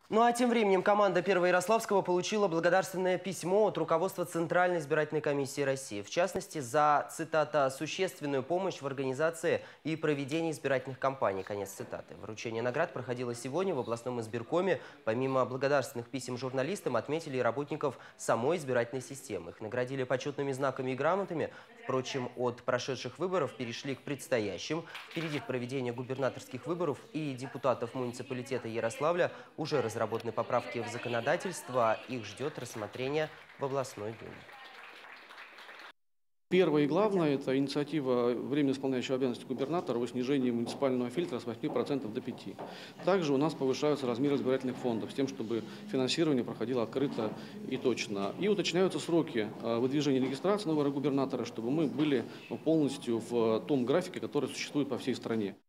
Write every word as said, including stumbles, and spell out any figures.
Ну а тем временем команда Первоярославского получила благодарственное письмо от руководства Центральной избирательной комиссии России. В частности, за, цитата, «существенную помощь в организации и проведении избирательных кампаний». Конец цитаты. Вручение наград проходило сегодня в областном избиркоме. Помимо благодарственных писем журналистам, отметили и работников самой избирательной системы. Их наградили почетными знаками и грамотами. Впрочем, от прошедших выборов перешли к предстоящим. Впереди проведение губернаторских выборов и депутатов муниципалитета Ярославля уже разработаны. Разработаны поправки в законодательство, их ждет рассмотрение в областной думе. Первое и главное – это инициатива временно исполняющего обязанности губернатора о снижении муниципального фильтра с восьми процентов до пяти процентов. Также у нас повышаются размеры избирательных фондов с тем, чтобы финансирование проходило открыто и точно. И уточняются сроки выдвижения регистрации нового губернатора, чтобы мы были полностью в том графике, который существует по всей стране.